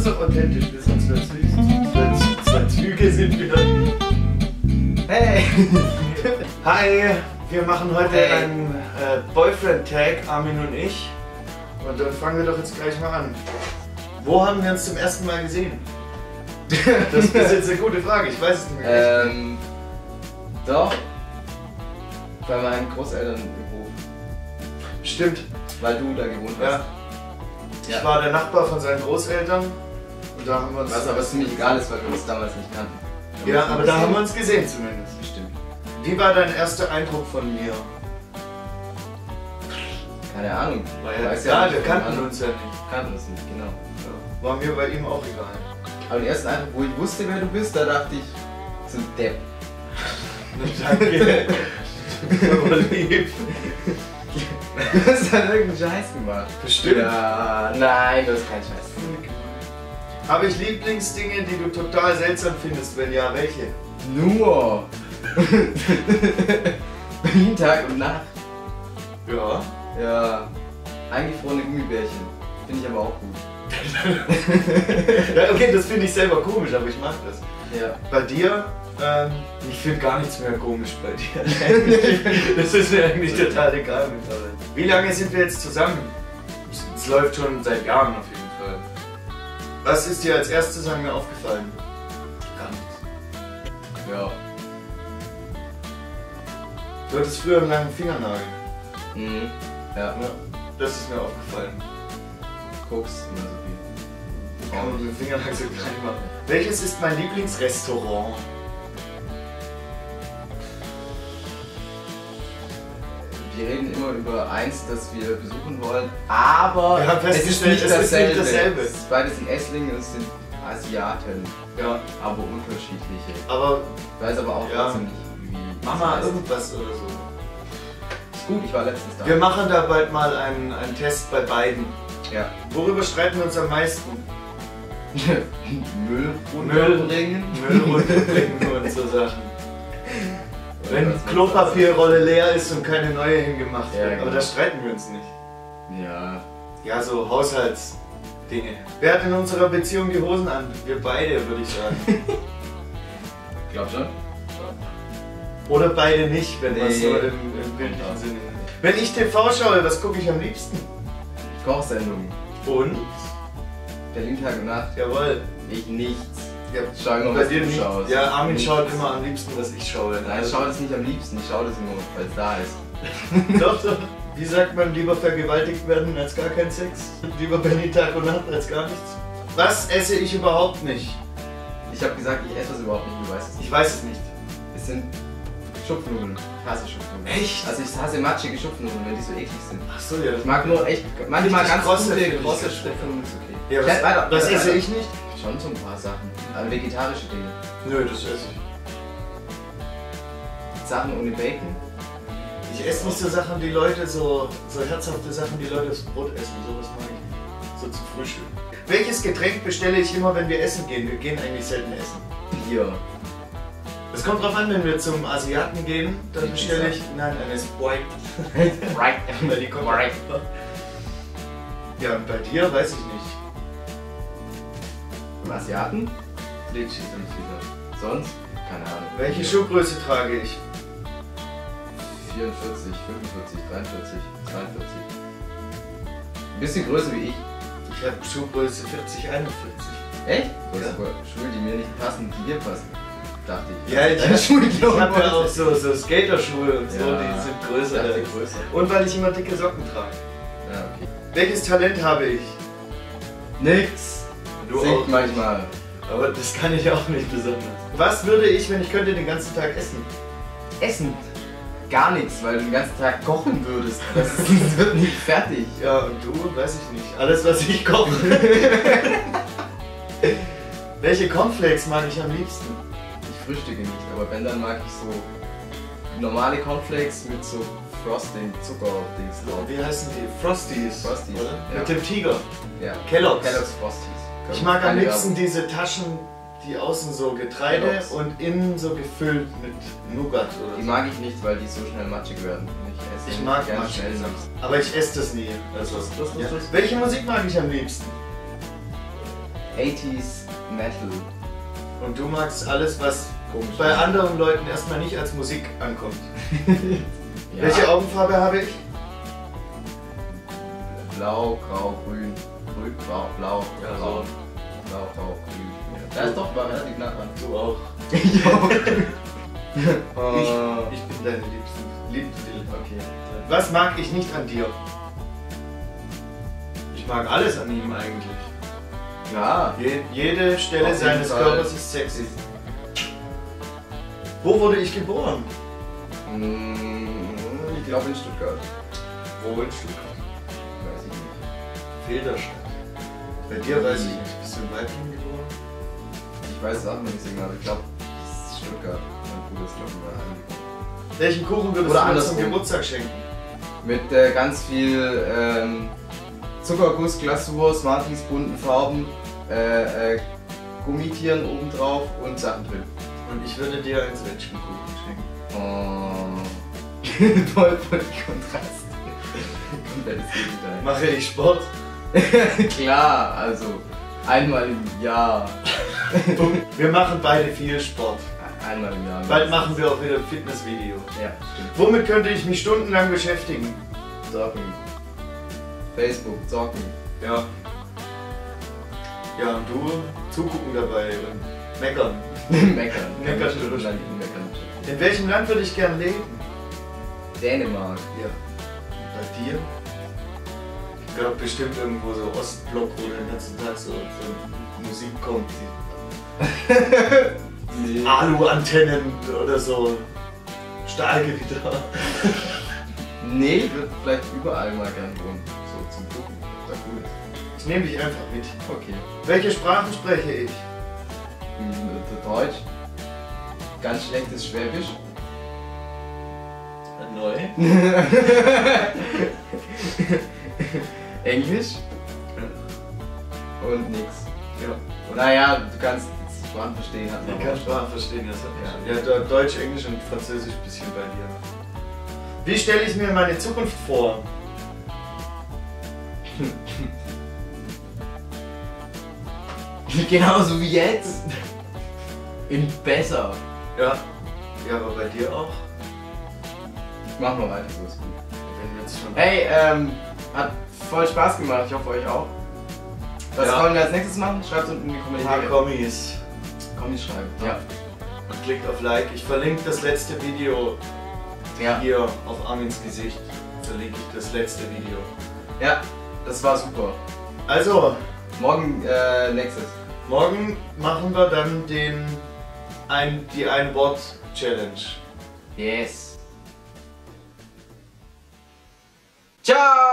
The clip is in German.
noch authentisch, wir sind zwei Züge sind wieder. Hey! Hi, wir machen heute einen Boyfriend-Tag, Armin und ich. Und dann fangen wir doch jetzt gleich mal an. Wo haben wir uns zum ersten Mal gesehen? Das ist jetzt eine gute Frage, ich weiß es nicht mehr. Doch. Bei meinen Großeltern im Hof. Stimmt. Weil du da gewohnt hast. Ja. Ich war der Nachbar von seinen Großeltern und da haben wir uns... Was aber ziemlich egal ist, weil wir uns damals nicht kannten. Ja, aber da haben wir uns gesehen zumindest. Stimmt. Wie war dein erster Eindruck von mir? Keine Ahnung. Ja, wir kannten uns ja nicht. Kannten uns nicht, genau. Ja. War mir bei ihm auch egal. Aber den ersten Eindruck, wo ich wusste, wer du bist, da dachte ich, so ein Depp. Danke. Aber lieb. Du hast halt irgendeinen Scheiß gemacht. Bestimmt. Ja, nein, du hast keinen Scheiß gemacht. Habe ich Lieblingsdinge, die du total seltsam findest? Wenn ja, welche? Nur. Berlin Tag und Nacht. Ja. Ja. Eingefrorene Gummibärchen. Finde ich aber auch gut. Ja, okay, das finde ich selber komisch, aber ich mag das. Ja. Bei dir? Ich finde gar nichts mehr komisch bei dir. Das ist mir eigentlich total egal mittlerweile. Wie lange sind wir jetzt zusammen? Es läuft schon seit Jahren auf jeden Fall. Was ist dir als erstes an mir aufgefallen? Gar nichts. Ja. Du hattest früher einen langen Fingernagel. Mhm. Ja. Ja, das ist mir aufgefallen. Guckst immer so viel. Kann man den Fingernagel so klein machen. Welches ist mein Lieblingsrestaurant? Wir reden immer über eins, das wir besuchen wollen, aber wir haben festgestellt, es ist nicht dasselbe. Beide sind Esslingen und es sind Asiaten. Ja. Aber unterschiedliche. Aber ich weiß aber auch ja. trotzdem nicht, wie Mama das heißt. irgendwas oder so. Ist gut, ich war letztens da. Wir machen da bald mal einen Test bei beiden. Ja. Worüber streiten wir uns am meisten? Müll runterbringen. Müll runterbringen und so Sachen. Wenn Klopapierrolle leer ist und keine neue hingemacht wird. Genau. Aber da streiten wir uns nicht. Ja. Ja, so Haushaltsdinge. Wer hat in unserer Beziehung die Hosen an? Wir beide, würde ich sagen. Glaub schon. Oder beide nicht, wenn man Nee. so im bildlichen Sinne. Wenn ich TV schaue, was gucke ich am liebsten? Kochsendung. Und? Berlin Tag und Nacht. Jawohl. Ich nichts. Ja, Schau immer, bei was dir du nicht. schaust. Ja, Armin Nichts. schaut immer am liebsten, was ich schaue. Nein, ich schaue das nicht am liebsten. Ich schaue das nur, weil es da ist. Doch, doch. Wie sagt man, lieber vergewaltigt werden als gar kein Sex? Lieber Berlin Tag und Nacht als gar nichts? Was esse ich überhaupt nicht? Ich habe gesagt, ich esse das überhaupt nicht. Du weißt es nicht. Ich weiß es nicht. Es sind Schupfnudeln. Ich hasse Schupfnudeln. Echt? Also ich hasse matschige Schupfnudeln, wenn die so eklig sind. Ach so, ja. Ich mag nur echt, manchmal Richtig ganz krosse gute, finde ich große ganz Schupfnudeln ist okay. Ja, Ich weiter, was weiter, esse weiter. ich nicht? Schon so ein paar Sachen. Aber vegetarische Dinge. Nö, das esse ich. Sachen ohne Bacon. Ich esse nicht so Sachen, die Leute so herzhafte Sachen, die Leute aufs Brot essen. Sowas mag ich nicht. So zum Frühstück. Welches Getränk bestelle ich immer, wenn wir essen gehen? Wir gehen eigentlich selten essen. Bier. Es kommt drauf an, wenn wir zum Asiaten gehen, dann Die bestelle Pizza. ich. Nein, eine Sprite. Right. Weil die kommt. Right. Ja, und bei dir weiß ich nicht. Im Asiaten? Litchi sind viele. Sonst? Keine Ahnung. Welche Schuhgröße trage ich? 44, 45, 43, 42. Ein bisschen größer wie ich. Ich habe Schuhgröße 40, 41. Echt? Du hast Ja. aber Schuhe, die mir nicht passen, die dir passen. Dachte ich. Ja, Deine Schuhe, die ich habe ja auch auch so Skaterschuhe und so, Ja. die sind größer. Dachte größer. Und weil ich immer dicke Socken trage. Ja, okay. Welches Talent habe ich? Nix. Du Singt auch. manchmal. Aber das kann ich auch nicht besonders. Was würde ich, wenn ich könnte, den ganzen Tag essen? Essen. Gar nichts, weil du den ganzen Tag kochen würdest. Das wird nicht fertig. Ja, und du? Weiß ich nicht. Alles, was ich koche. Welche Cornflakes mag ich am liebsten? Ich frühstücke nicht, aber wenn, dann mag ich so normale Cornflakes mit so Frosting, Zucker-Dings drauf. Wie heißen die? Frosties. Frosties, Oder? ja. Mit dem Tiger. Ja. Kellogg's. Kellogg's Frosties. Ich mag am Keine liebsten Werbung. diese Taschen, die außen so Getreide Kellogg's. und innen so gefüllt mit Nougat oder Die so. mag ich nicht, weil die so schnell matschig werden. Ich mag gerne matschig. schnell nichts. Aber ich esse das nie. Also, Das. ja. Welche Musik mag ich am liebsten? 80s Metal. Und du magst alles, was bei anderen Leuten erstmal nicht als Musik ankommt. Ja. Welche Augenfarbe habe ich? Blau, grau, grün. Grün, blau, blau, Ja, grau. so. Blau, grau, grün. Ja, ist doch, war relativ nah dran. Du auch. Ja. Ich bin deine Liebste. Okay. Was mag ich nicht an dir? Ich mag alles an ihm eigentlich. Ja. Jede Stelle Auf jeden seines Fall. Körpers ist sexy. Wo wurde ich geboren? Ich glaube in Stuttgart. Wo in Stuttgart? Weiß ich nicht. Filderstadt. Bei dir weiß ich nicht. Bist du in Weibling geboren? Ich weiß es auch noch nicht so genau, aber ich glaube, es ist Stuttgart. Mein Bruder ist, glaube ich, mal angekommen. Welchen Kuchen würdest Oder du mir andersrum. zum Geburtstag schenken? Mit ganz viel Zuckerguss, Glasur, Smarties, bunten Farben, Gummitieren obendrauf und Sachen drin. Und ich würde dir einen Zwetschgenkuchen schenken. Oh. Voll Kontrast. Komplettes Gegenteil. Mache ich Sport? Klar, also einmal im Jahr. Wir machen beide viel Sport. Einmal im Jahr. Bald machen wir auch wieder ein Fitnessvideo. Ja, stimmt. Womit könnte ich mich stundenlang beschäftigen? Zocken. Facebook, zocken. Ja. Ja, und du zugucken dabei und meckern. Meckern. Meckern. Stundenlang meckern. In welchem Land würde ich gern leben? Dänemark. Ja. Bei dir? Ich glaube bestimmt irgendwo so Ostblock, wo den ganzen Tag so Musik kommt. Nee. Alu-Antennen oder so. Stahlgewitter. Nee, ich würde vielleicht überall mal gern wohnen. So zum Gucken. Ist ja cool. Ich nehme dich einfach mit. Okay. Welche Sprachen spreche ich? Deutsch. Ganz schlechtes Schwäbisch. Neu. Englisch. Und nix. Ja. Naja, du kannst Sprachen verstehen. Hat Ich kann Sprachen verstehen, das hat ja. Deutsch, Englisch und Französisch ein bisschen bei dir. Wie stelle ich mir meine Zukunft vor? Genauso wie jetzt. In besser. Ja. Ja, aber bei dir auch. Machen wir weiter, so ist gut. Wenn wir jetzt schon. Hey, hat voll Spaß gemacht. Ich hoffe euch auch. Was Ja. wollen wir als nächstes machen? Schreibt unten in die Kommentare. Kommis. Kommis schreiben. Ja. Und klickt auf Like. Ich verlinke das letzte Video Ja. hier auf Armins Gesicht. Verlinke ich das letzte Video. Ja, das war super. Also, Morgen nächstes. morgen machen wir dann die Ein-Wort-Challenge. Yes. Ciao!